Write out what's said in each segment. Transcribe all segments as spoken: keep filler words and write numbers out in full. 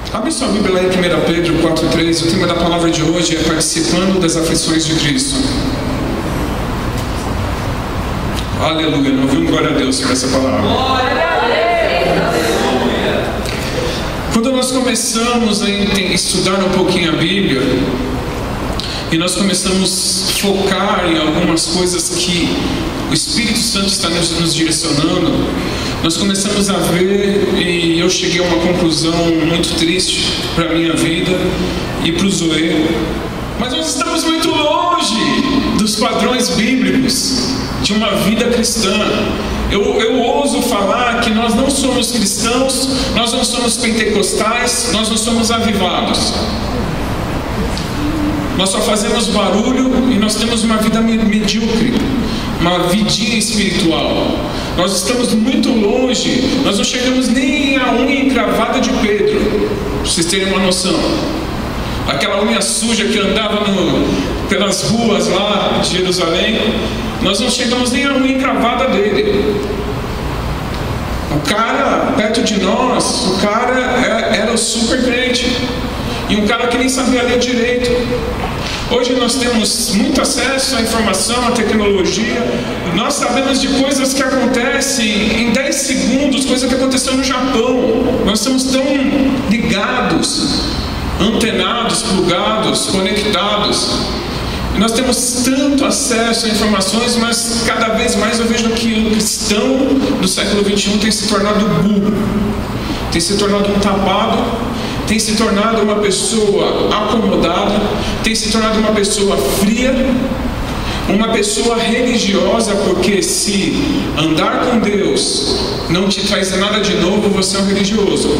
Abre sua Bíblia lá em primeira Pedro quatro, três. O tema da palavra de hoje é participando das aflições de Cristo. Aleluia, não ouviu um glória a Deus por essa palavra. Glória a Deus. Quando nós começamos a estudar um pouquinho a Bíblia, e nós começamos a focar em algumas coisas que o Espírito Santo está nos direcionando, nós começamos a ver, e eu cheguei a uma conclusão muito triste para a minha vida e para o Zoe. Mas nós estamos muito longe dos padrões bíblicos de uma vida cristã. Eu, eu ouso falar que nós não somos cristãos, nós não somos pentecostais, nós não somos avivados. Nós só fazemos barulho e nós temos uma vida medíocre, uma vidinha espiritual. Nós estamos muito longe, nós não chegamos nem à unha encravada de Pedro, para vocês terem uma noção. Aquela unha suja que andava no, pelas ruas lá de Jerusalém, nós não chegamos nem à unha encravada dele. O cara, perto de nós, o cara era o super crente. E um cara que nem sabia ler direito. Hoje nós temos muito acesso à informação, à tecnologia. Nós sabemos de coisas que acontecem em dez segundos, coisa que aconteceu no Japão. Nós estamos tão ligados, antenados, plugados, conectados. E nós temos tanto acesso a informações, mas cada vez mais eu vejo que o cristão do século vinte e um tem se tornado burro, tem se tornado um tapado, tem se tornado uma pessoa acomodada, tem se tornado uma pessoa fria, uma pessoa religiosa, porque se andar com Deus não te traz nada de novo, você é um religioso.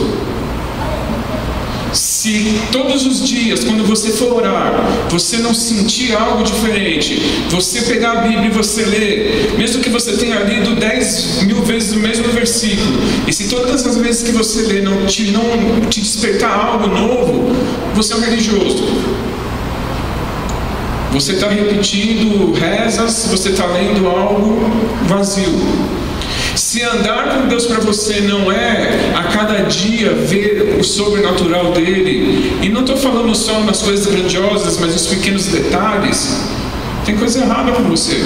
Se todos os dias, quando você for orar, você não sentir algo diferente, você pegar a Bíblia e você ler, mesmo que você tenha lido dez mil vezes o mesmo versículo, e se todas as vezes que você lê não te, não te despertar algo novo, você é um religioso. Você está repetindo rezas, você está lendo algo vazio. Se andar com Deus para você não é a cada dia ver o sobrenatural dele, e não estou falando só nas coisas grandiosas, mas nos pequenos detalhes, tem coisa errada com você.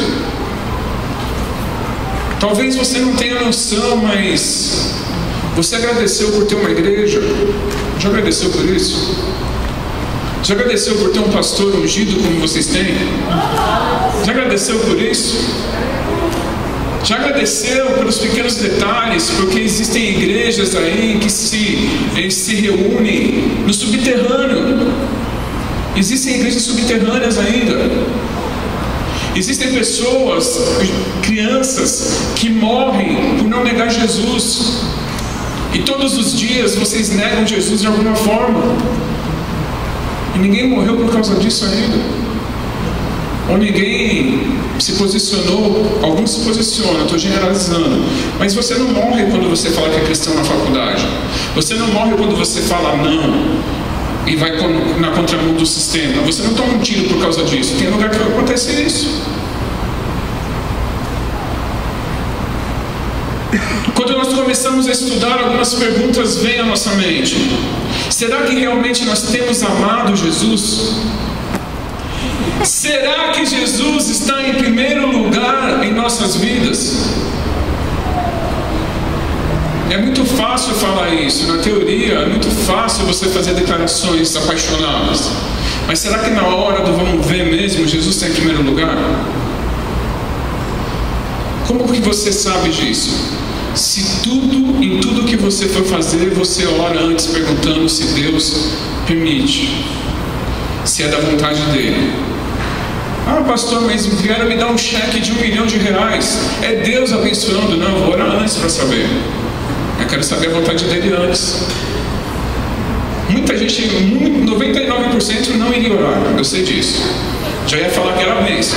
Talvez você não tenha noção, mas você agradeceu por ter uma igreja? Já agradeceu por isso? Já agradeceu por ter um pastor ungido como vocês têm? Já agradeceu por isso? Já agradeceu pelos pequenos detalhes, porque existem igrejas aí que se, se reúnem no subterrâneo. Existem igrejas subterrâneas ainda. Existem pessoas, crianças, que morrem por não negar Jesus. E todos os dias vocês negam Jesus de alguma forma. E ninguém morreu por causa disso ainda. Ou ninguém se posicionou, alguns se posicionam, estou generalizando, mas você não morre quando você fala que é cristão na faculdade, você não morre quando você fala não e vai na contramão do sistema, você não toma um tiro por causa disso, tem lugar que acontece isso. Quando nós começamos a estudar, algumas perguntas vêm à nossa mente. Será que realmente nós temos amado Jesus? Será que Jesus está em primeiro lugar em nossas vidas? É muito fácil falar isso, na teoria é muito fácil você fazer declarações apaixonadas. Mas será que na hora do vamos ver mesmo, Jesus está em primeiro lugar? Como que você sabe disso? Se tudo, em tudo que você for fazer, você ora antes perguntando se Deus permite, se é da vontade dele. Ah, pastor, mas vieram me dar um cheque de um milhão de reais. É Deus abençoando? Não, eu vou orar antes para saber. Eu quero saber a vontade dele antes. Muita gente, noventa e nove por cento não iria orar, eu sei disso. Já ia falar que era bênção.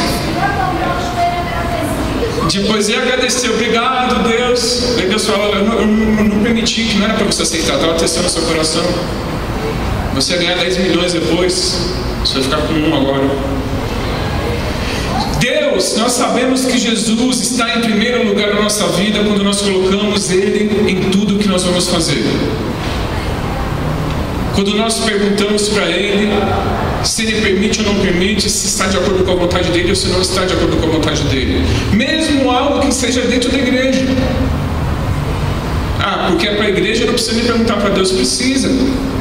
Depois ia agradecer, obrigado Deus. Aí Deus fala, eu não, eu não permiti, que não era para você aceitar, estava testando o seu coração. Você ia ganhar dez milhões depois, você vai ficar com um agora. Deus, nós sabemos que Jesus está em primeiro lugar na nossa vida quando nós colocamos Ele em tudo que nós vamos fazer. Quando nós perguntamos para Ele se Ele permite ou não permite, se está de acordo com a vontade dEle ou se não está de acordo com a vontade dEle. Mesmo algo que seja dentro da igreja. Ah, porque é para a igreja, não precisa nem perguntar para Deus, precisa.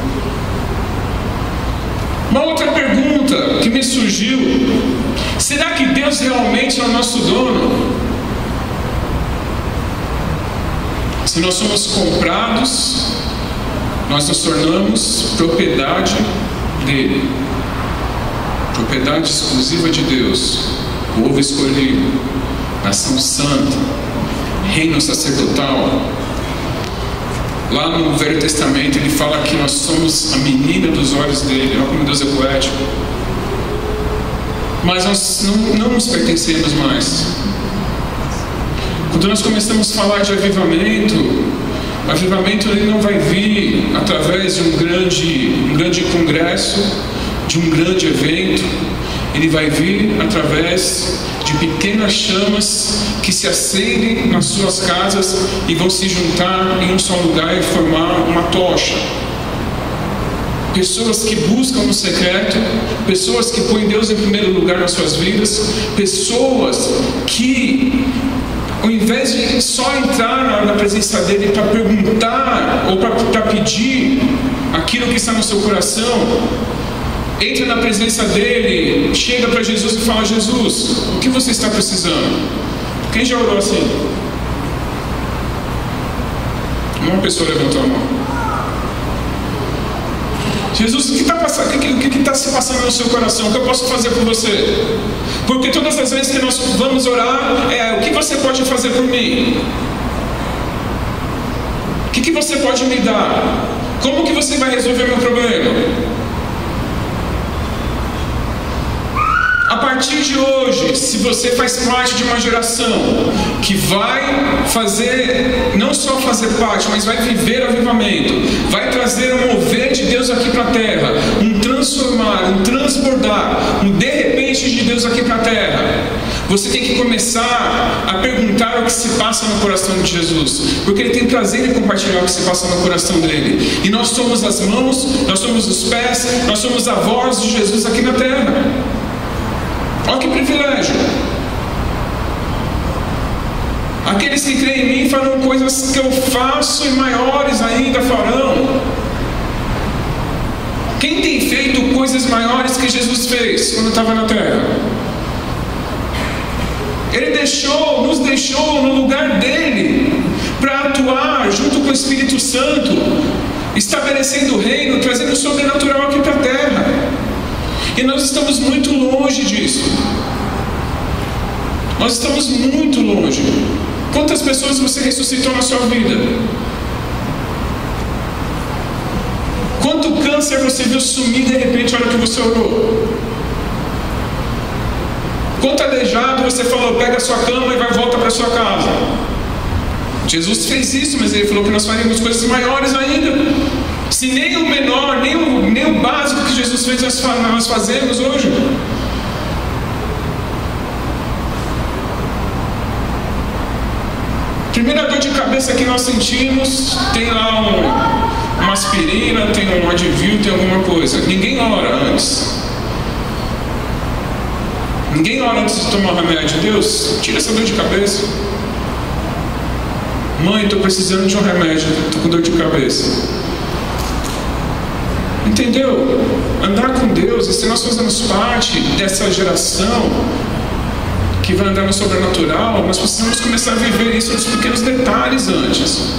Uma outra pergunta que me surgiu: será que Deus realmente é o nosso dono? Se nós somos comprados, nós nos tornamos propriedade dele, propriedade exclusiva de Deus, povo escolhido, nação santa, reino sacerdotal. Lá no Velho Testamento ele fala que nós somos a menina dos olhos dele. Olha como Deus é poético. Mas nós não, não nos pertencemos mais. Quando nós começamos a falar de avivamento, o avivamento ele não vai vir através de um grande, um grande congresso, de um grande evento. Ele vai vir através de pequenas chamas que se acendem nas suas casas e vão se juntar em um só lugar e formar uma tocha. Pessoas que buscam no secreto, pessoas que põem Deus em primeiro lugar nas suas vidas, pessoas que, ao invés de só entrar na presença dele para perguntar ou para pedir aquilo que está no seu coração, entra na presença dele, chega para Jesus e fala: Jesus, o que você está precisando? Quem já orou assim? Uma pessoa levantou a mão. Jesus, o que está passando? O que está que, que se passando no seu coração? O que eu posso fazer por você? Porque todas as vezes que nós vamos orar, é: o que você pode fazer por mim? O que, que você pode me dar? Como que você vai resolver meu problema? A partir de hoje, se você faz parte de uma geração que vai fazer, não só fazer parte, mas vai viver avivamento, vai trazer um mover de Deus aqui para a terra, um transformar, um transbordar, um de repente de Deus aqui para a terra, você tem que começar a perguntar o que se passa no coração de Jesus, porque Ele tem prazer em compartilhar o que se passa no coração dele. E nós somos as mãos, nós somos os pés, nós somos a voz de Jesus aqui na terra. Olha que privilégio. Aqueles que creem em mim farão coisas que eu faço e maiores ainda farão. Quem tem feito coisas maiores que Jesus fez quando estava na terra? Ele deixou, nos deixou no lugar dele para atuar junto com o Espírito Santo, estabelecendo o reino, trazendo o sobrenatural aqui para a terra. E nós estamos muito longe disso. Nós estamos muito longe. Quantas pessoas você ressuscitou na sua vida? Quanto câncer você viu sumir de repente na hora que você orou? Quanto aleijado você falou: pega a sua cama e vai volta para sua casa? Jesus fez isso, mas Ele falou que nós faríamos coisas maiores ainda. Se nem o menor, nem o, nem o básico que Jesus fez nós, nós fazemos hoje. Primeira dor de cabeça que nós sentimos, tem lá um, uma aspirina, tem um Advil, tem alguma coisa. Ninguém ora antes. Ninguém ora antes de tomar o remédio. Deus, tira essa dor de cabeça. Mãe, estou precisando de um remédio, estou com dor de cabeça. Entendeu? Andar com Deus, e se nós fazemos parte dessa geração que vai andar no sobrenatural, nós precisamos começar a viver isso nos pequenos detalhes antes.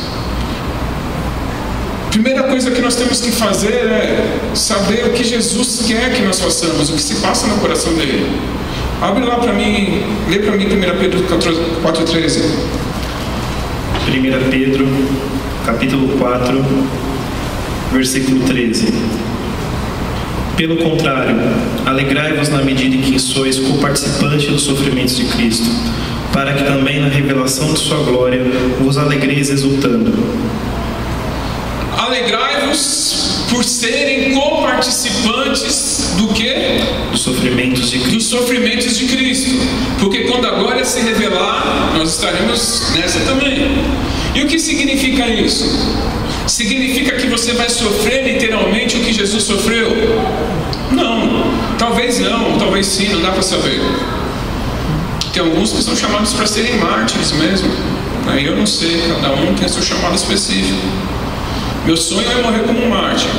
Primeira coisa que nós temos que fazer é saber o que Jesus quer que nós façamos, o que se passa no coração dele. Abre lá para mim, lê para mim primeira Pedro quatro, treze. primeira Pedro, capítulo quatro, versículo treze. Pelo contrário, alegrai-vos na medida em que sois coparticipantes dos sofrimentos de Cristo, para que também na revelação de sua glória vos alegreis exultando. Alegrai-vos por serem coparticipantes do quê? Dos sofrimentos de Cristo. Dos sofrimentos de Cristo. Porque quando a glória se revelar, nós estaremos nessa também. E o que significa isso? Significa que você vai sofrer literalmente o que Jesus sofreu? Não, talvez não, talvez sim, não dá para saber. Tem alguns que são chamados para serem mártires mesmo. Aí eu não sei, cada um tem seu chamado específico. Meu sonho é morrer como um mártir.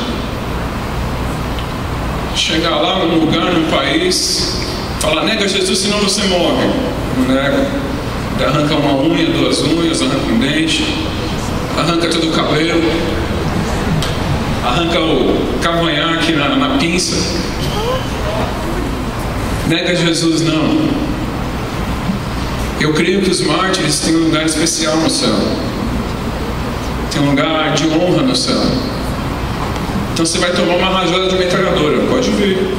Chegar lá num lugar, num país, falar, nega Jesus, senão você morre. Não nego. Arranca uma unha, duas unhas, arranca um dente, arranca todo o cabelo, arranca o cavanhaque na, na pinça. Nega Jesus, não. Eu creio que os mártires têm um lugar especial no céu. Tem um lugar de honra no céu. Então você vai tomar uma rajada de metralhadora, pode ver.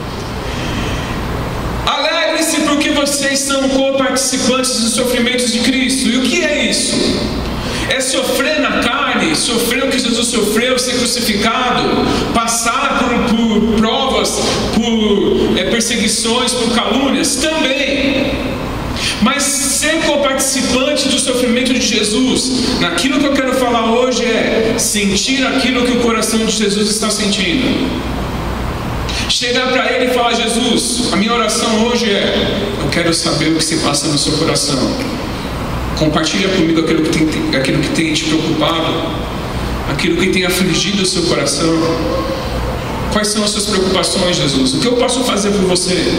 Alegre-se porque vocês são co-participantes dos sofrimentos de Cristo. E o que é isso? É sofrer na carne, sofrer o que Jesus sofreu, ser crucificado, passar por, por provas, por é, perseguições, por calúnias, também. Mas ser co-participante do sofrimento de Jesus, naquilo que eu quero falar hoje é sentir aquilo que o coração de Jesus está sentindo. Chegar para Ele e falar, Jesus, a minha oração hoje é, eu quero saber o que se passa no seu coração. Compartilha comigo aquilo que tem, aquilo que tem te preocupado, aquilo que tem afligido o seu coração. Quais são as suas preocupações, Jesus? O que eu posso fazer por você?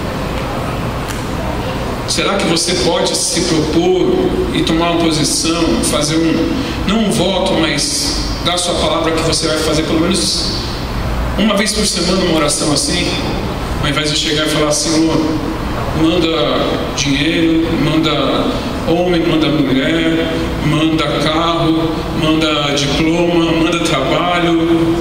Será que você pode se propor e tomar uma posição, fazer um, não um voto, mas dar a sua palavra que você vai fazer pelo menos uma vez por semana uma oração assim, ao invés de chegar e falar, Senhor, manda dinheiro, manda homem, manda mulher, manda carro, manda diploma, manda trabalho,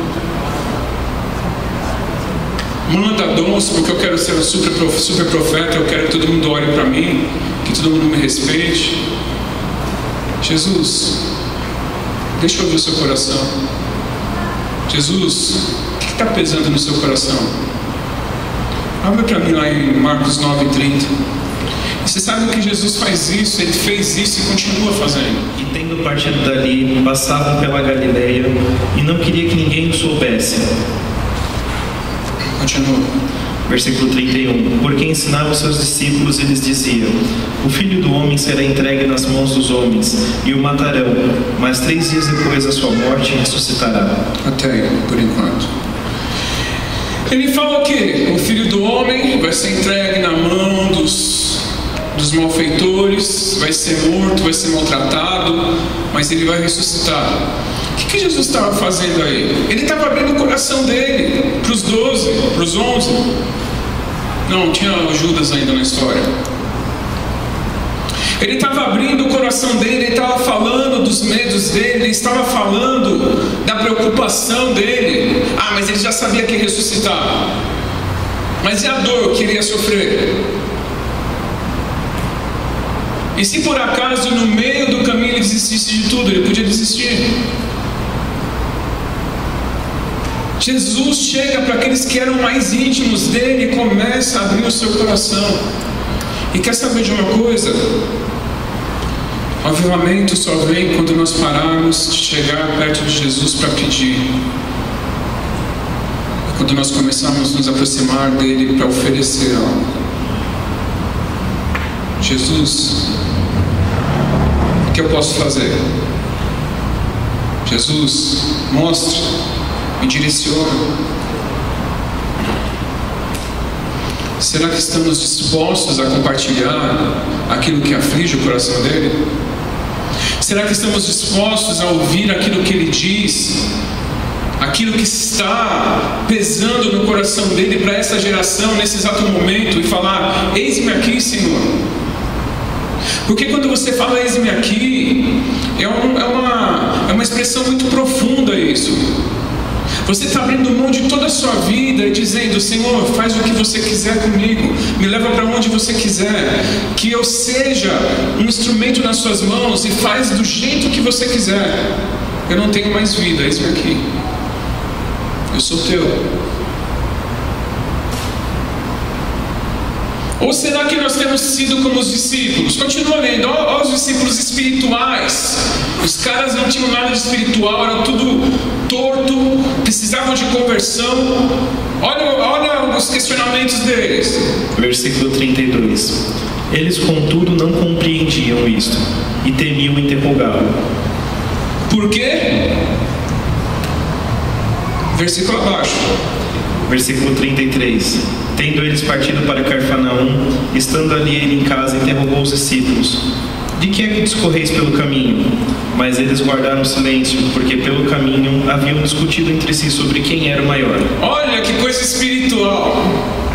manda dons, porque eu quero ser um super, super profeta, eu quero que todo mundo olhe para mim, que todo mundo me respeite. Jesus, deixa eu ouvir o seu coração. Jesus, o que está pesando no seu coração? Abre para mim lá em Marcos nove, trinta. E você sabe que Jesus faz isso, Ele fez isso e continua fazendo. E tendo partido dali, passavam pela Galileia, e não queria que ninguém o soubesse. Continua. Versículo trinta e um. Porque ensinava os seus discípulos, eles diziam: o Filho do Homem será entregue nas mãos dos homens, e o matarão, mas três dias depois da sua morte ressuscitará. Até aí, por enquanto. Ele fala o quê? O Filho do Homem vai ser entregue na mão dos, dos malfeitores, vai ser morto, vai ser maltratado, mas ele vai ressuscitar. O que, que Jesus estava fazendo aí? Ele estava abrindo o coração dele para os doze, para os onze. Não, tinha Judas ainda na história. Ele estava abrindo o coração dele, ele estava falando dos medos dele, ele estava falando da preocupação dele. Ah, mas ele já sabia que ia ressuscitar. Mas e a dor que ele ia sofrer? E se por acaso no meio do caminho ele desistisse de tudo, ele podia desistir. Jesus chega para aqueles que eram mais íntimos dele e começa a abrir o seu coração. E quer saber de uma coisa? O avivamento só vem quando nós pararmos de chegar perto de Jesus para pedir. Quando nós começarmos a nos aproximar dele para oferecer algo. Jesus, o que eu posso fazer? Jesus, mostre, me direciona. Será que estamos dispostos a compartilhar aquilo que aflige o coração dele? Será que estamos dispostos a ouvir aquilo que ele diz? Aquilo que está pesando no coração dele para essa geração, nesse exato momento, e falar: eis-me aqui, Senhor. Porque quando você fala eis-me aqui, é, um, é, uma, é uma expressão muito profunda isso. Você está abrindo mão de toda a sua vida e dizendo: Senhor, faz o que você quiser comigo, me leva para onde você quiser, que eu seja um instrumento nas suas mãos e faz do jeito que você quiser. Eu não tenho mais vida, eis-me aqui. Eu sou teu. Ou será que nós temos sido como os discípulos? Continua lendo, olha os discípulos espirituais. Os caras não tinham nada de espiritual, era tudo torto, precisavam de conversão. Olha, olha os questionamentos deles. Versículo trinta e dois. Eles, contudo, não compreendiam isto e temiam interrogá-lo. Por quê? Versículo abaixo. Versículo trinta e três. Tendo eles partido para Cafarnaum, estando ali ele em casa, interrogou os discípulos: de que é que discorreis pelo caminho? Mas eles guardaram silêncio, porque pelo caminho haviam discutido entre si sobre quem era o maior. Olha que coisa espiritual.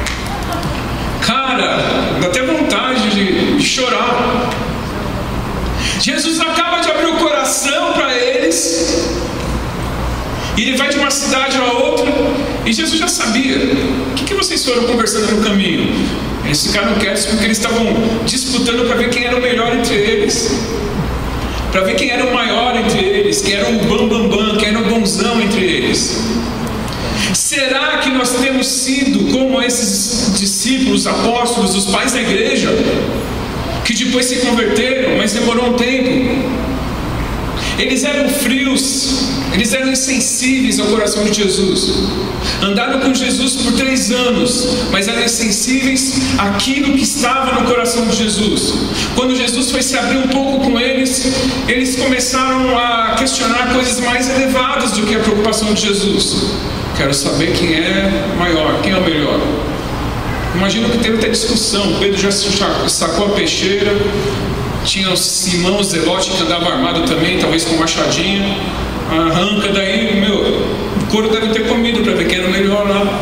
Cara, dá até vontade de, de chorar. Jesus acaba de abrir o coração para eles. E ele vai de uma cidade a outra. E Jesus já sabia. O que, que vocês foram conversando no caminho? Eles ficaram quietos porque eles estavam disputando para ver quem era o melhor entre eles. Para ver quem era o maior entre eles. Quem era o bam bam bam, quem era o bonzão entre eles. Será que nós temos sido como esses discípulos, apóstolos, os pais da igreja, que depois se converteram, mas demorou um tempo? Eles eram frios, eles eram insensíveis ao coração de Jesus. Andaram com Jesus por três anos, mas eram insensíveis àquilo que estava no coração de Jesus. Quando Jesus foi se abrir um pouco com eles, eles começaram a questionar coisas mais elevadas do que a preocupação de Jesus. Quero saber quem é maior, quem é o melhor. Imagino que teve até discussão. Pedro já sacou a peixeira. Tinha o Simão, o Zelote, que andava armado também, talvez com machadinha. Arranca daí, meu, o couro deve ter comido para ver quem era o melhor lá.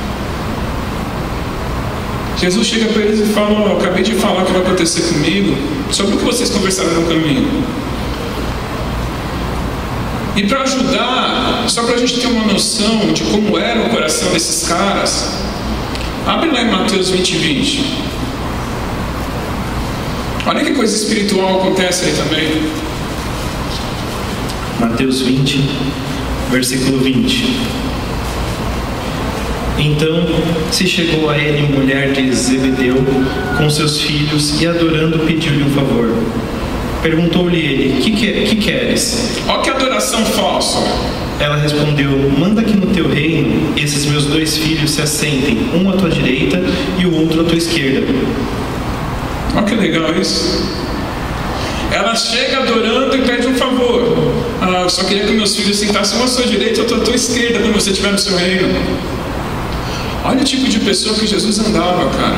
Jesus chega para eles e fala: oh, eu acabei de falar o que vai acontecer comigo, sobre o que vocês conversaram no caminho. E para ajudar, só para a gente ter uma noção de como era o coração desses caras, abre lá em Mateus vinte, vinte. Olha que coisa espiritual acontece aí também. Mateus vinte, versículo vinte. Então se chegou a ele mulher de Zebedeu com seus filhos e, adorando, pediu-lhe um favor. Perguntou-lhe ele: que, que, que queres? Olha que adoração falsa. Ela respondeu: manda que no teu reino esses meus dois filhos se assentem, um à tua direita e o outro à tua esquerda. Olha que legal isso. Ela chega adorando e pede um favor. Ah, eu só queria que meus filhos sentassem um à sua direita e outro à tua esquerda quando você estiver no seu reino. Olha o tipo de pessoa que Jesus andava, cara.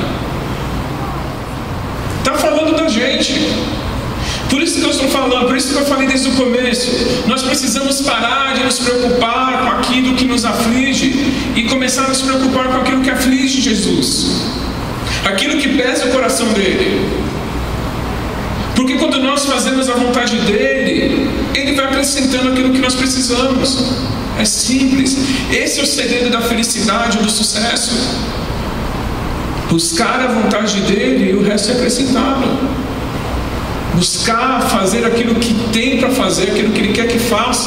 Está falando da gente. Por isso que eu estou falando, por isso que eu falei desde o começo. Nós precisamos parar de nos preocupar com aquilo que nos aflige e começar a nos preocupar com aquilo que aflige Jesus. Aquilo que pesa o coração dele. Porque quando nós fazemos a vontade dele, ele vai acrescentando aquilo que nós precisamos. É simples. Esse é o segredo da felicidade, do sucesso. Buscar a vontade dele e o resto é acrescentado. Buscar fazer aquilo que tem para fazer, aquilo que ele quer que faça.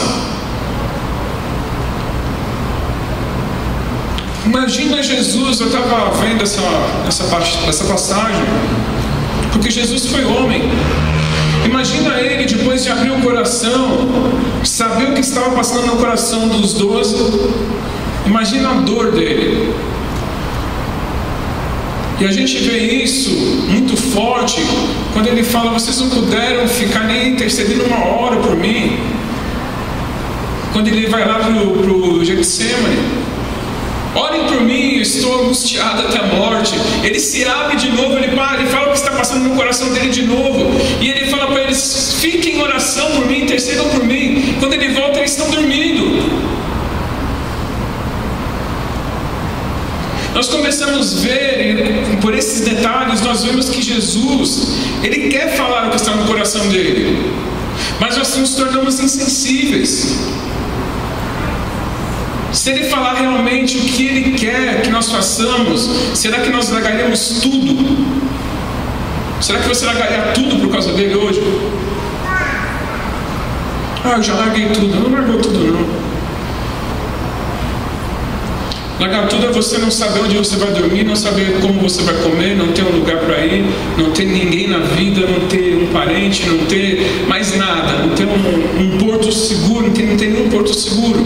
Imagina Jesus, eu estava vendo essa, essa, essa passagem, porque Jesus foi homem. Imagina ele, depois de abrir o coração, saber o que estava passando no coração dos doze. Imagina a dor dele. E a gente vê isso muito forte quando ele fala: vocês não puderam ficar nem intercedendo uma hora por mim. Quando ele vai lá para o Getsemane: orem por mim, eu estou angustiado até a morte. Ele se abre de novo, ele, para, ele fala o que está passando no coração dele de novo. E ele fala para eles: fiquem em oração por mim, intercedam por mim. Quando ele volta, eles estão dormindo. Nós começamos a ver, por esses detalhes, nós vemos que Jesus, ele quer falar o que está no coração dele. Mas nós nos tornamos insensíveis. Se ele falar realmente o que ele quer que nós façamos, será que nós largaremos tudo? Será que você largaria tudo por causa dele hoje? Ah, eu já larguei tudo. Não largou tudo não. Largar tudo é você não saber onde você vai dormir, não saber como você vai comer, não ter um lugar para ir, não ter ninguém na vida, não ter um parente, não ter mais nada, não ter um, um porto seguro, não tem, não tem nenhum porto seguro.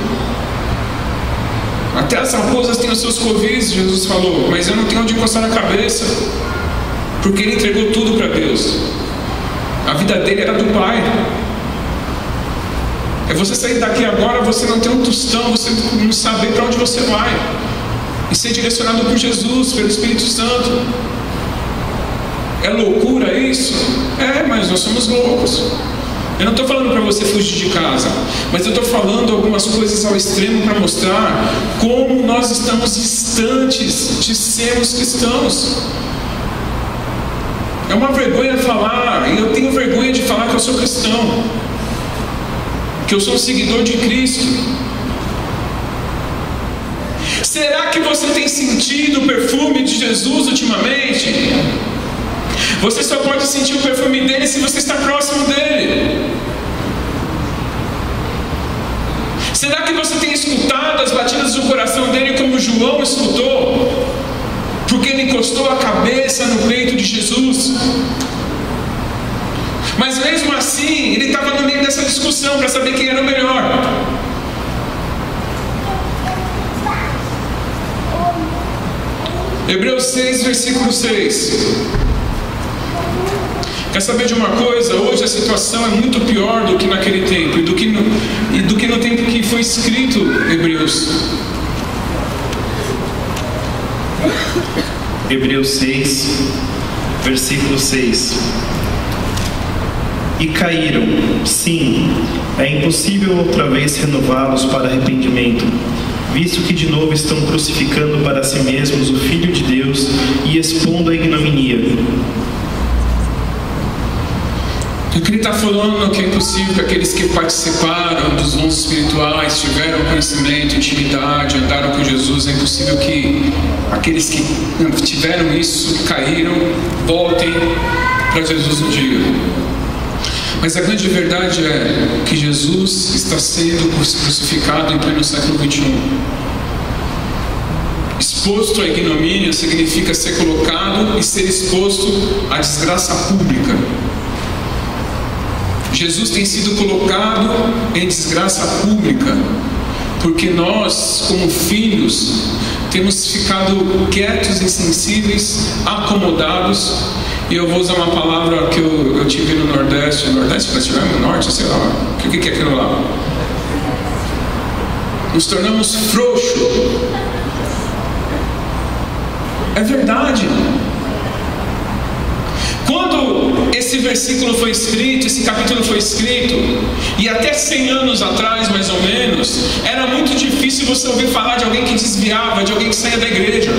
Até as raposas têm os seus covis, Jesus falou, mas eu não tenho onde encostar a cabeça, porque ele entregou tudo para Deus. A vida dele era do Pai. É você sair daqui agora, você não ter um tostão, você não saber para onde você vai, e ser direcionado por Jesus, pelo Espírito Santo. É loucura isso? É, mas nós somos loucos. Eu não estou falando para você fugir de casa, mas eu estou falando algumas coisas ao extremo para mostrar como nós estamos distantes de sermos cristãos. É uma vergonha falar, e eu tenho vergonha de falar que eu sou cristão, que eu sou um seguidor de Cristo. Será que você tem sentido o perfume de Jesus ultimamente? Você só pode sentir o perfume dele se você está próximo dele. Será que você tem escutado as batidas do coração dele como João escutou? Porque ele encostou a cabeça no peito de Jesus. Mas mesmo assim, ele estava no meio dessa discussão para saber quem era o melhor. Hebreus seis, versículo seis. Quer saber de uma coisa? Hoje a situação é muito pior do que naquele tempo, e do que no, e do que no tempo que foi escrito Hebreus. Hebreus seis, versículo seis. E caíram, sim, é impossível outra vez renová-los para arrependimento, visto que de novo estão crucificando para si mesmos o Filho de Deus e expondo a ignominia. O que ele está falando é que é impossível que aqueles que participaram dos dons espirituais, tiveram conhecimento, intimidade, andaram com Jesus, é impossível que aqueles que tiveram isso, caíram, voltem para Jesus um dia. Mas a grande verdade é que Jesus está sendo crucificado em pleno século vinte e um. Exposto à ignomínia significa ser colocado e ser exposto à desgraça pública. Jesus tem sido colocado em desgraça pública, porque nós, como filhos, temos ficado quietos, insensíveis, acomodados. E eu vou usar uma palavra que eu, eu tive no Nordeste, Nordeste, nós tivemos no Norte, sei lá, o que, que é aquilo lá? Nos tornamos frouxos. É verdade. Quando esse versículo foi escrito, esse capítulo foi escrito, e até cem anos atrás, mais ou menos, era muito difícil você ouvir falar de alguém que desviava, de alguém que saía da igreja.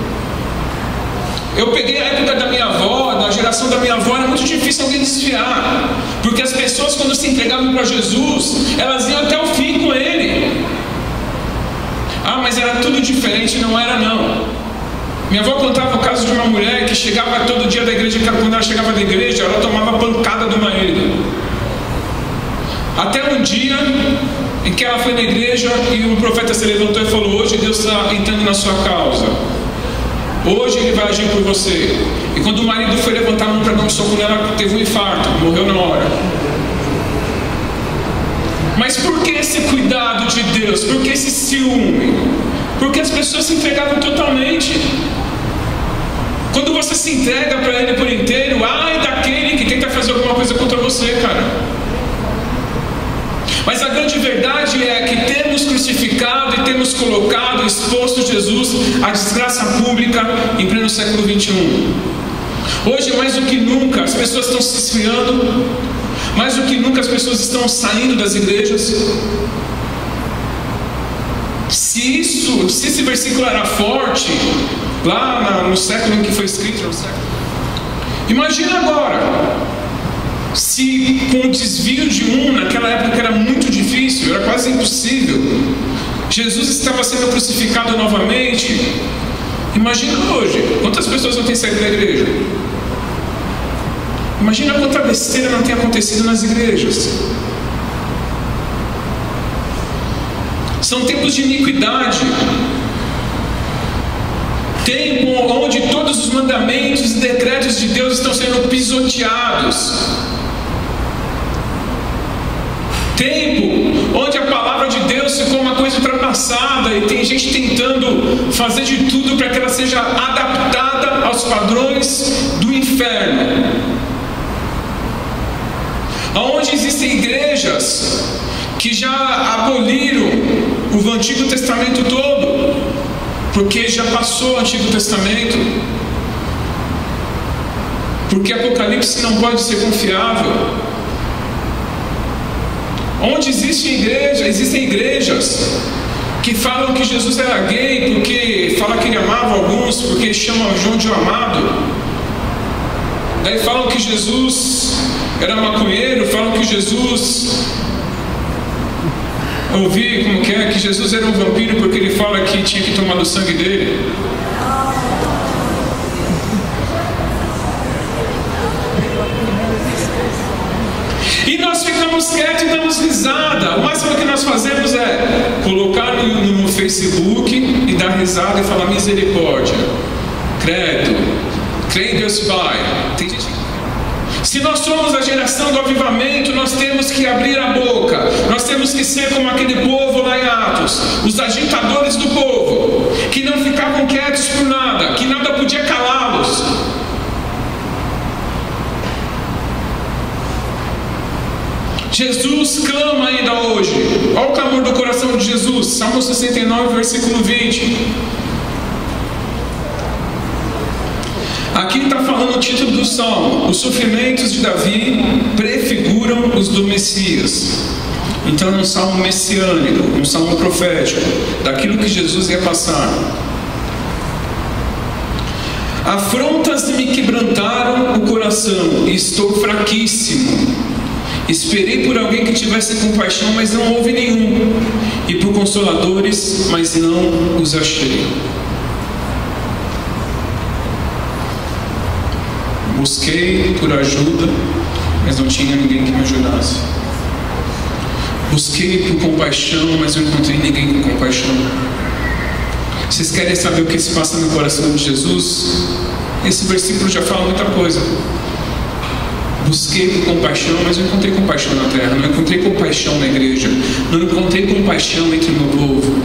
Eu peguei a época da minha avó, da geração da minha avó, era muito difícil alguém desviar, porque as pessoas, quando se entregavam para Jesus, elas iam até o fim com ele. Ah, mas era tudo diferente. Não era, não. Minha avó contava o caso de uma mulher que chegava todo dia da igreja, quando ela chegava da igreja, ela tomava pancada do marido. Até um dia em que ela foi na igreja e o profeta se levantou e falou: hoje Deus está entrando na sua causa. Hoje ele vai agir por você. E quando o marido foi levantar a mão para dar um soco nela, teve um infarto, morreu na hora. Mas por que esse cuidado de Deus? Por que esse ciúme? Porque as pessoas se entregavam totalmente. Quando você se entrega para ele por inteiro, ai daquele que tenta fazer alguma coisa contra você, cara. Mas a grande verdade é que temos crucificado e temos colocado, exposto Jesus à desgraça pública em pleno século vinte e um. Hoje, mais do que nunca, as pessoas estão se esfriando, mais do que nunca as pessoas estão saindo das igrejas. Se isso, se esse versículo era forte lá no século em que foi escrito, imagina agora. Se com o desvio de um, naquela época era muito difícil, era quase impossível, Jesus estava sendo crucificado novamente, imagina hoje, quantas pessoas não têm saído da igreja? Imagina quanta besteira não tem acontecido nas igrejas. São tempos de iniquidade, Tempo onde todos os mandamentos e decretos de Deus estão sendo pisoteados. Tempo onde a palavra de Deus ficou uma coisa ultrapassada e tem gente tentando fazer de tudo para que ela seja adaptada aos padrões do inferno. Onde existem igrejas que já aboliram o Antigo Testamento todo, porque já passou o Antigo Testamento, porque Apocalipse não pode ser confiável. Onde existe igreja, existem igrejas que falam que Jesus era gay, porque fala que ele amava alguns, porque chamam João de amado. Daí falam que Jesus era maconheiro, falam que Jesus... Eu ouvi como que é, que Jesus era um vampiro porque ele fala que tinha que tomar do sangue dele. E nós ficamos quietos e damos risada. O máximo que nós fazemos é colocar no, no Facebook e dar risada e falar misericórdia, credo, creio em Deus Pai. Tem gente... Se nós somos a geração do avivamento, nós temos que abrir a boca. Nós temos que ser como aquele povo lá em Atos, os agitadores do povo, que não ficavam quietos por nada, que nada podia calá-los. Jesus clama ainda hoje. Olha o clamor do coração de Jesus. Salmo sessenta e nove, versículo vinte. Aqui está falando o título do salmo: os sofrimentos de Davi prefiguram os do Messias. Então é um salmo messiânico, um salmo profético, daquilo que Jesus ia passar. Afrontas me quebrantaram o coração, e estou fraquíssimo. Esperei por alguém que tivesse compaixão, mas não houve nenhum, e por consoladores, mas não os achei. Busquei por ajuda, mas não tinha ninguém que me ajudasse. Busquei por compaixão, mas não encontrei ninguém com compaixão. Vocês querem saber o que se passa no coração de Jesus? Esse versículo já fala muita coisa. Busquei por compaixão, mas não encontrei compaixão na terra. Não encontrei compaixão na igreja. Não encontrei compaixão entre o meu povo.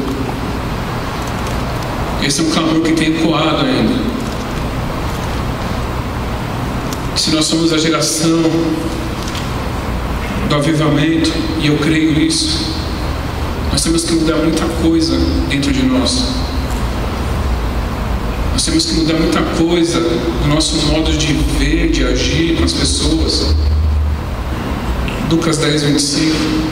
Esse é um clamor que tem ecoado ainda. Se nós somos a geração do avivamento, e eu creio nisso, nós temos que mudar muita coisa dentro de nós. Nós temos que mudar muita coisa no nosso modo de ver, de agir com as pessoas. Lucas dez, vinte e cinco.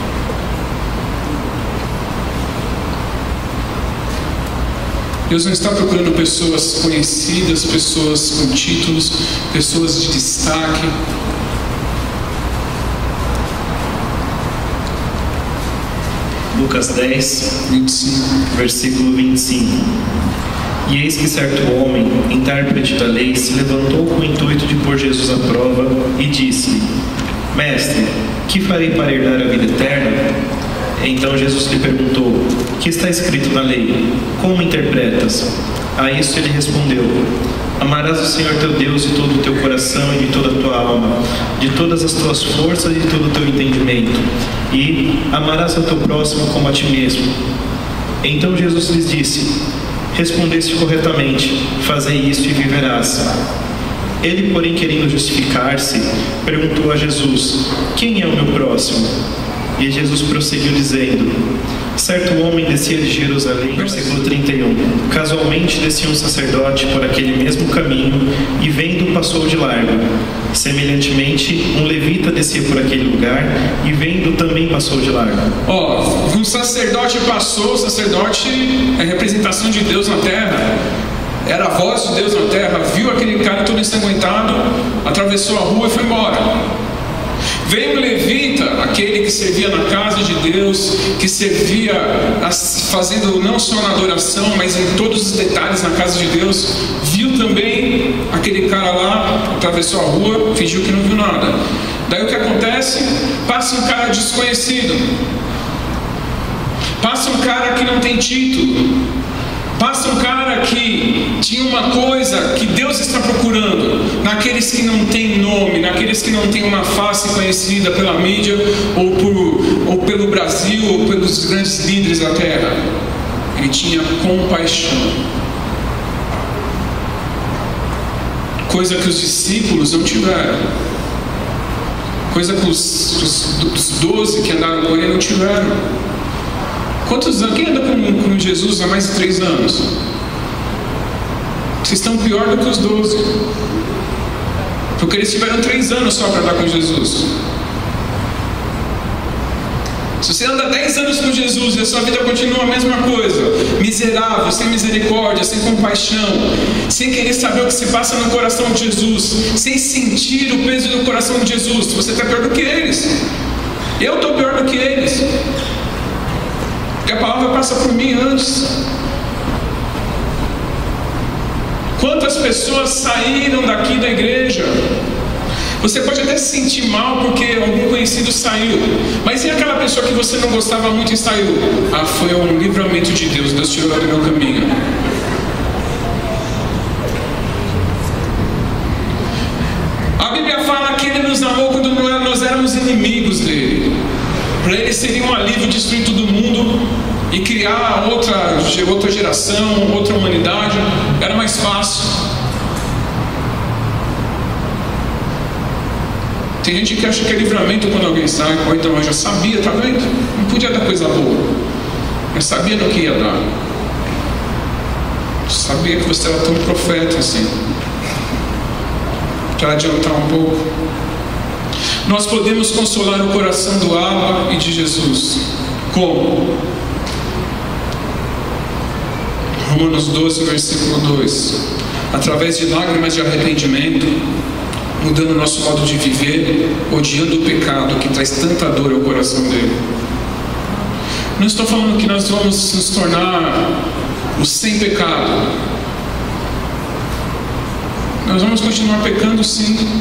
Deus não está procurando pessoas conhecidas, pessoas com títulos, pessoas de destaque. Lucas dez, vinte e cinco. versículo vinte e cinco. E eis que certo homem, intérprete da lei, se levantou com o intuito de pôr Jesus à prova e disse-lhe: Mestre, que farei para herdar a vida eterna? Então Jesus lhe perguntou: que está escrito na lei? Como interpretas? A isso ele respondeu: amarás o Senhor teu Deus de todo o teu coração e de toda a tua alma, de todas as tuas forças e de todo o teu entendimento, e amarás ao teu próximo como a ti mesmo. Então Jesus lhes disse: respondeste corretamente, fazei isto e viverás. Ele, porém, querendo justificar-se, perguntou a Jesus: quem é o meu próximo? E Jesus prosseguiu dizendo: certo homem descia de Jerusalém, versículo trinta e um. Casualmente descia um sacerdote por aquele mesmo caminho, e vendo passou de largo. Semelhantemente, um levita descia por aquele lugar, e vendo também passou de largo. Ó, oh, um sacerdote passou. O sacerdote é representação de Deus na terra. Era a voz de Deus na terra. Viu aquele cara todo ensanguentado, atravessou a rua e foi embora. Veio um levita, aquele que servia na casa de Deus, que servia fazendo não só na adoração, mas em todos os detalhes na casa de Deus. Viu também aquele cara lá, atravessou a rua, fingiu que não viu nada. Daí o que acontece? Passa um cara desconhecido, passa um cara que não tem título, passa um cara que tinha uma coisa que Deus está procurando naqueles que não têm nome, naqueles que não têm uma face conhecida pela mídia, ou, por, ou pelo Brasil, ou pelos grandes líderes da terra. Ele tinha compaixão, coisa que os discípulos não tiveram, coisa que os, os, os doze que andaram com ele não tiveram. Quantos anos? Quem anda com, com Jesus há mais de três anos? Vocês estão pior do que os doze, porque eles tiveram três anos só para andar com Jesus. Se você anda dez anos com Jesus e a sua vida continua a mesma coisa, miserável, sem misericórdia, sem compaixão, sem querer saber o que se passa no coração de Jesus, sem sentir o peso do coração de Jesus, você está pior do que eles. Eu estou pior do que eles, porque a palavra passa por mim antes. Quantas pessoas saíram daqui da igreja? Você pode até se sentir mal porque algum conhecido saiu, mas e aquela pessoa que você não gostava muito e saiu? Ah, foi um livramento de Deus, Deus tirou do meu caminho. A Bíblia fala que Ele nos amou quando nós éramos inimigos dele. Para Ele seria um alívio destruir todo mundo e criar outra, outra geração, outra humanidade. Era mais fácil. Tem gente que acha que é livramento quando alguém sai. Ou então eu já sabia, tá vendo? Não podia dar coisa boa. Eu sabia no que ia dar. Eu sabia que você era tão profeta assim. Para adiantar um pouco. Nós podemos consolar o coração do Abba e de Jesus. Como? Romanos doze, versículo dois. Através de lágrimas de arrependimento, mudando o nosso modo de viver, odiando o pecado que traz tanta dor ao coração dele. Não estou falando que nós vamos nos tornar os sem pecado. Nós vamos continuar pecando, sim.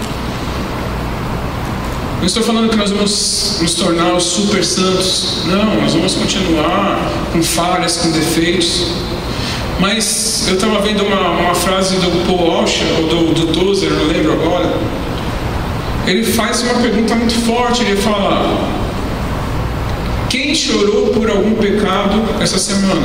Não estou falando que nós vamos nos tornar os super santos. Não, nós vamos continuar com falhas, com defeitos. Mas eu estava vendo uma, uma frase do Paul Washer, ou do, do Tozer, não lembro agora. Ele faz uma pergunta muito forte. Ele fala: quem chorou por algum pecado essa semana?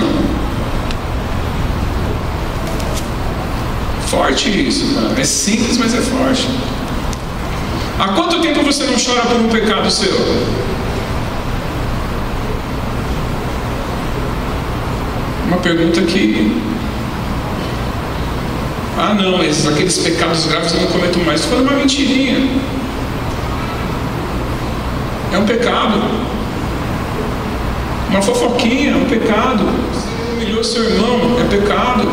Forte isso, cara. É simples, mas é forte. Há quanto tempo você não chora por um pecado seu? Uma pergunta que... Ah não, esses, aqueles pecados graves eu não cometo mais. Estou falando uma mentirinha. É um pecado. Uma fofoquinha, é um pecado. Você humilhou seu irmão, é pecado.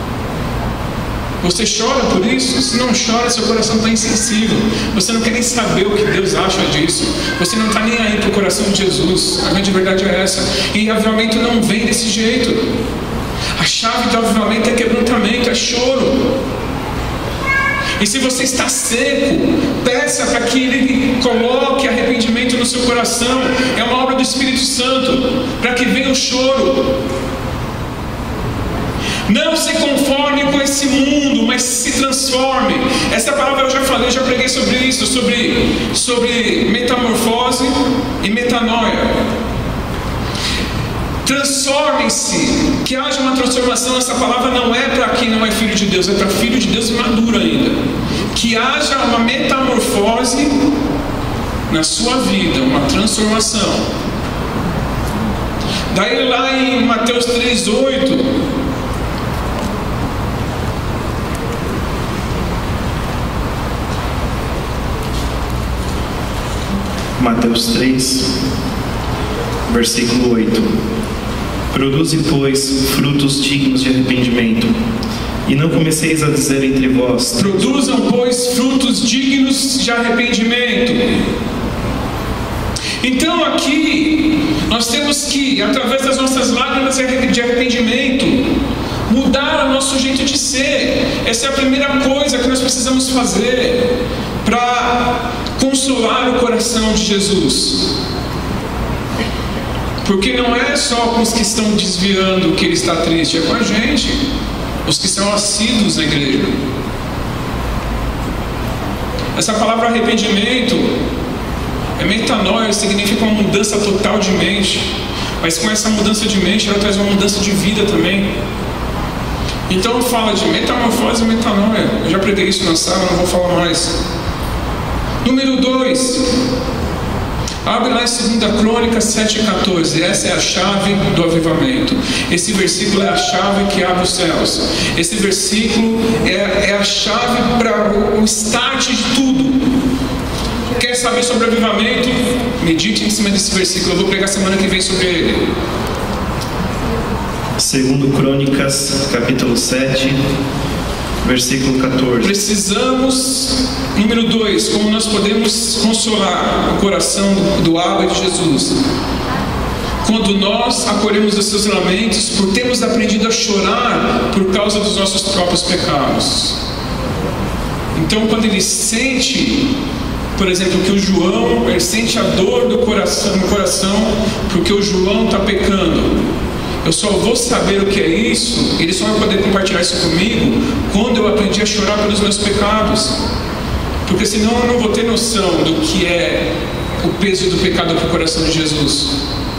Você chora por isso? Se não chora, seu coração está insensível. Você não quer nem saber o que Deus acha disso. Você não está nem aí para o coração de Jesus. A grande verdade é essa. E avivamento não vem desse jeito. A chave do avivamento é quebrantamento, é choro. E se você está seco, peça para que Ele coloque arrependimento no seu coração. É uma obra do Espírito Santo, para que venha o choro. Não se conforme com esse mundo, mas se transforme. Essa palavra eu já falei, eu já preguei sobre isso, sobre, sobre metamorfose e metanoia. Transformem-se, que haja uma transformação. Essa palavra não é para quem não é filho de Deus, é para filho de Deus maduro ainda. Que haja uma metamorfose na sua vida, uma transformação. Daí lá em Mateus três, oito... Mateus três, versículo oito. Produzem, pois, frutos dignos de arrependimento, e não comeceis a dizer entre vós: produzam, pois, frutos dignos de arrependimento. Então aqui nós temos que, através das nossas lágrimas de arrependimento, mudar o nosso jeito de ser. Essa é a primeira coisa que nós precisamos fazer para consolar o coração de Jesus. Porque não é só com os que estão desviando que Ele está triste, é com a gente. os que são assíduos na igreja. Essa palavra arrependimento é metanoia, significa uma mudança total de mente. Mas com essa mudança de mente, ela traz uma mudança de vida também. Então fala de metamorfose e metanoia. Eu já preguei isso na sala, não vou falar mais. Número dois. Abre lá em segunda Crônicas sete, quatorze. Essa é a chave do avivamento. Esse versículo é a chave que abre os céus. Esse versículo é, é a chave para o start de tudo. Quer saber sobre avivamento? Medite em cima desse versículo. Eu vou pregar semana que vem sobre ele. Segundo Crônicas, capítulo sete, versículo quatorze. Precisamos, número dois, como nós podemos consolar o coração do Abba e de Jesus? Quando nós acolhemos os seus lamentos por termos aprendido a chorar por causa dos nossos próprios pecados. Então, quando ele sente, por exemplo, que o João, ele sente a dor do coração, no coração, porque o João está pecando. Eu só vou saber o que é isso, ele só vai poder compartilhar isso comigo quando eu aprendi a chorar pelos meus pecados. Porque senão eu não vou ter noção do que é o peso do pecado para o coração de Jesus.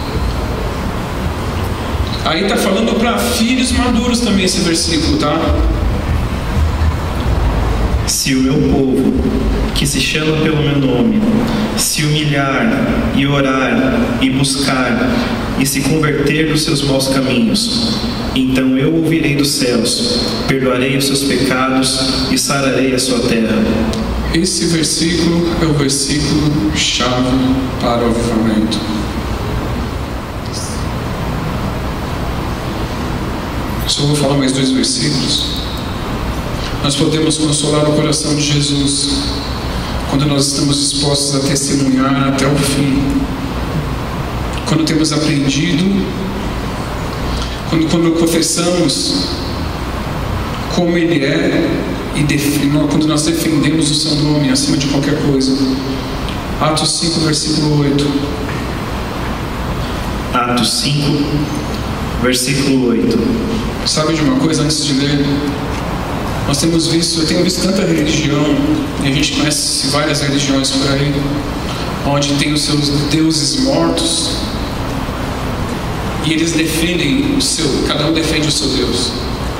Aí está falando para filhos maduros também esse versículo, tá? Se o meu povo, que se chama pelo meu nome, se humilhar e orar e buscar e se converter dos seus maus caminhos, então eu ouvirei dos céus, perdoarei os seus pecados e sararei a sua terra. Esse versículo é o versículo chave para o avivamento. Só vou falar mais dois versículos. Nós podemos consolar o coração de Jesus quando nós estamos dispostos a testemunhar até o fim. Quando temos aprendido, quando, quando confessamos como Ele é, e define, quando nós defendemos o seu nome acima de qualquer coisa. Atos cinco, versículo oito. Atos cinco, versículo oito. Sabe de uma coisa antes de ler? Nós temos visto, eu tenho visto tanta religião, e a gente conhece várias religiões por aí, onde tem os seus deuses mortos, e eles defendem o seu, cada um defende o seu Deus.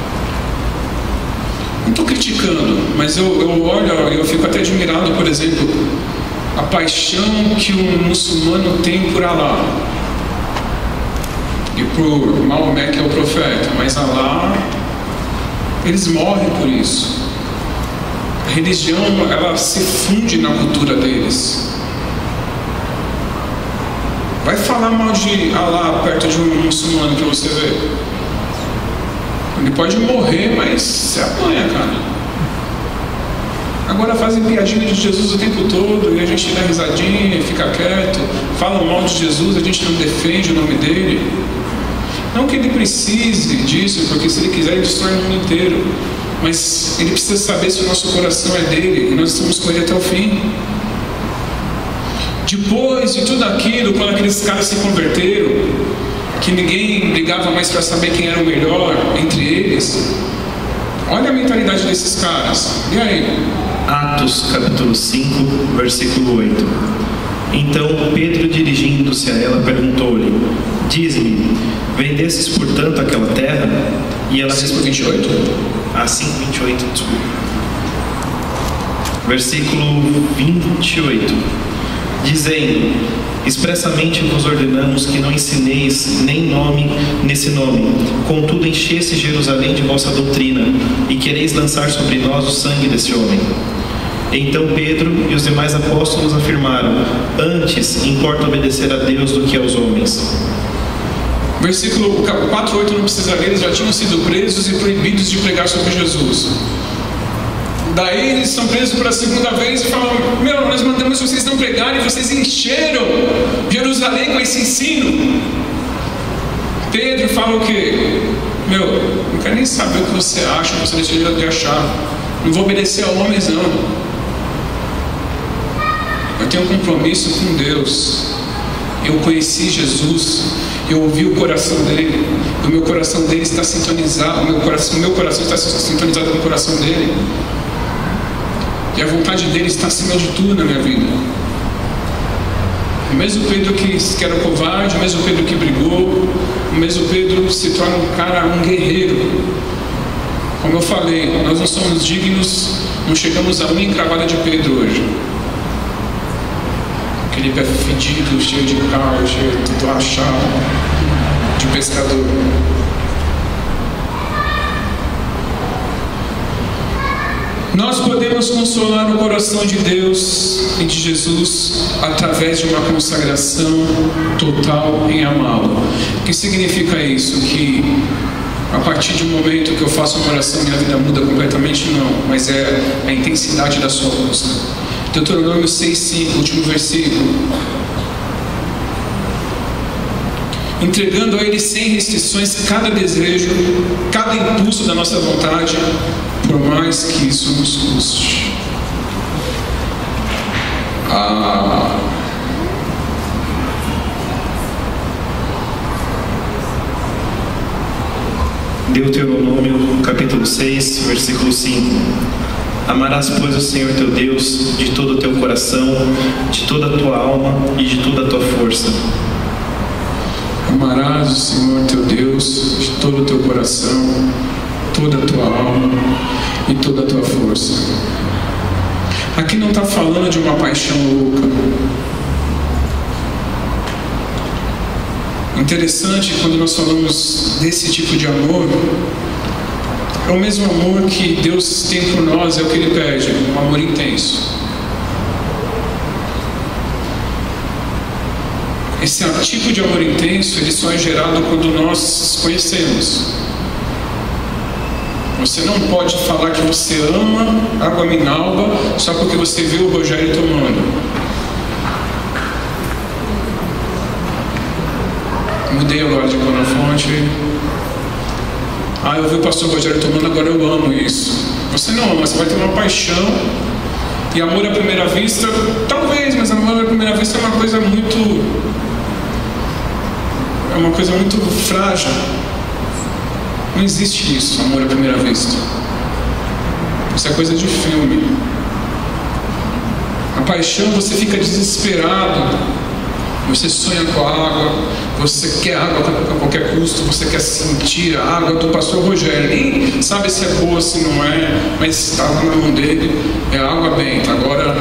Não estou criticando, mas eu, eu olho e eu fico até admirado, por exemplo, a paixão que um muçulmano tem por Alá e por Maomé, que é o profeta, mas Alá, eles morrem por isso. A religião, ela se funde na cultura deles. Vai falar mal de Alá perto de um muçulmano para você ver. Ele pode morrer, mas se apanha, cara. Agora fazem piadinha de Jesus o tempo todo e a gente dá risadinha, fica quieto. Falam mal de Jesus, a gente não defende o nome dele. Não que ele precise disso, porque se ele quiser ele destrói o mundo inteiro. Mas ele precisa saber se o nosso coração é dele e nós estamos com ele até o fim. Depois de tudo aquilo, quando aqueles caras se converteram, que ninguém brigava mais para saber quem era o melhor entre eles, olha a mentalidade desses caras. E aí? Atos capítulo cinco, versículo oito. Então Pedro, dirigindo-se a ela, perguntou-lhe: dize-me, vendestes portanto aquela terra? E ela respondeu: vinte e oito? Ah, cinco, vinte e oito, desculpa. Versículo vinte e oito. Dizendo: expressamente vos ordenamos que não ensineis nem nome nesse nome, contudo enchesse Jerusalém de vossa doutrina, e quereis lançar sobre nós o sangue desse homem. Então Pedro e os demais apóstolos afirmaram: antes importa obedecer a Deus do que aos homens. Versículo quatro, oito não precisa ler, eles já tinham sido presos e proibidos de pregar sobre Jesus. Daí eles são presos pela segunda vez e falam: meu, nós mandamos vocês não pregarem, vocês encheram Jerusalém com esse ensino. Pedro fala o quê? Meu, não quero nem saber o que você acha, o que você deixa de achar. Não vou obedecer a homens, não. Eu tenho um compromisso com Deus. Eu conheci Jesus Eu ouvi o coração dele. O meu coração dele está sintonizado. O meu coração, o meu coração está sintonizado com o coração dele. E a vontade dele está acima de tudo na minha vida. O mesmo Pedro que, que era covarde, o mesmo Pedro que brigou, o mesmo Pedro se torna um cara, um guerreiro. Como eu falei, nós não somos dignos, não chegamos a uma encravada de Pedro hoje. Aquele pé fedido, cheio de carro, cheio de tudo rachado, de pescador. Nós podemos consolar o coração de Deus e de Jesus através de uma consagração total em amá-lo. O que significa isso? Que a partir de um momento que eu faço uma oração, minha vida muda completamente? Não, mas é a intensidade da sua busca. Deuteronômio seis, cinco, último versículo. Entregando a Ele sem restrições cada desejo, cada impulso da nossa vontade, por mais que isso nos custe. Ah. Deuteronômio capítulo seis, versículo cinco. Amarás, pois, o Senhor teu Deus de todo o teu coração, de toda a tua alma e de toda a tua força. Amarás o Senhor teu Deus de todo o teu coração, toda a tua alma e toda a tua força. Aqui não está falando de uma paixão louca. Interessante, quando nós falamos desse tipo de amor, é o mesmo amor que Deus tem por nós, é o que Ele pede, um amor intenso. Esse tipo de amor intenso, ele só é gerado quando nós conhecemos. Você não pode falar que você ama água minalba só porque você viu o Rogério tomando. Mudei agora de Boa Fonte. Ah, eu vi o pastor Rogério tomando, agora eu amo isso. Você não ama, você vai ter uma paixão. E amor à primeira vista, talvez, mas amor à primeira vista é uma coisa muito... É uma coisa muito frágil. Não existe isso, amor à primeira vista. Isso é coisa de filme. A paixão, você fica desesperado. Você sonha com a água, você quer água a qualquer custo, você quer sentir a água do pastor Rogério. Nem sabe se é boa, se não é, mas está na mão dele, é água benta. Agora...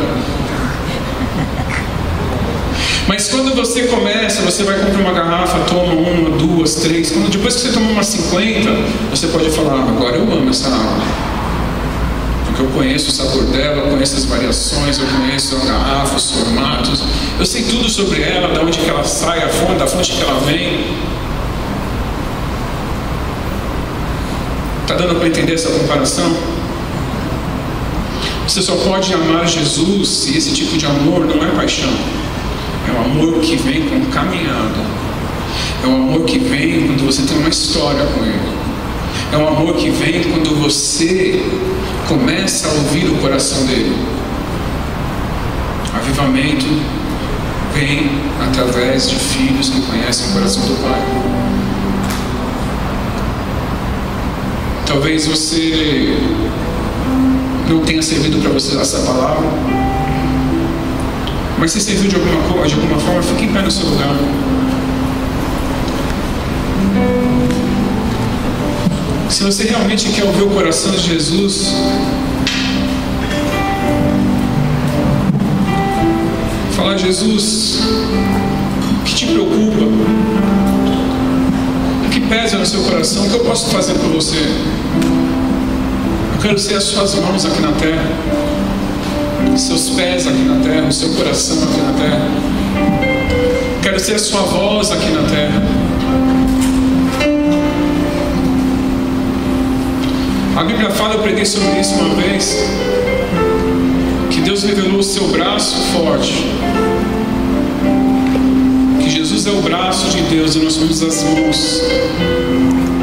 Mas quando você começa, você vai comprar uma garrafa, toma uma, duas, três. Quando, depois que você toma umas cinquenta, você pode falar, agora eu amo essa água. Porque eu conheço o sabor dela, eu conheço as variações, eu conheço a garrafa, os formatos. Eu sei tudo sobre ela, de onde que ela sai, a fonte, da fonte que ela vem. Está dando para entender essa comparação? Você só pode amar Jesus se esse tipo de amor não é paixão. É um amor que vem com caminhada. É um amor que vem quando você tem uma história com Ele. É um amor que vem quando você começa a ouvir o coração dele. Avivamento vem através de filhos que conhecem o coração do Pai. Talvez você não tenha servido para você essa palavra, mas se serviu de alguma, de alguma forma, fique em pé no seu lugar. Se você realmente quer ouvir o coração de Jesus, falar, Jesus, o que te preocupa? O que pesa no seu coração? O que eu posso fazer por você? Eu quero ser as suas mãos aqui na terra, seus pés aqui na terra, o seu coração aqui na terra. Quero ser a sua voz aqui na terra. A Bíblia fala, eu preguei sobre isso uma vez, que Deus revelou o seu braço forte, que Jesus é o braço de Deus e nós somos as mãos.